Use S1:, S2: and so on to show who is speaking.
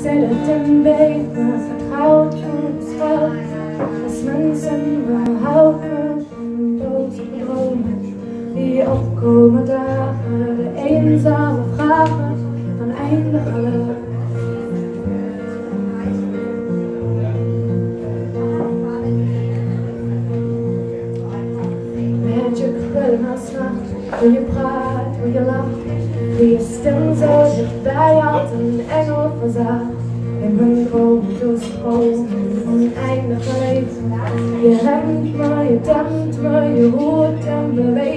S1: zit in benen, vertrouwt en schuilt. Als mensen behouden van boze dromen die opkomen dagen, de eenzame vragen van eindigen. Met je krullen als nacht, hoe je praat, hoe je lacht, hoe je stem zo dichtbij had, een engel verzacht. In mijn droom doorstroom oneindig leven. Je remt me, je dempt me, je roert en beweegt.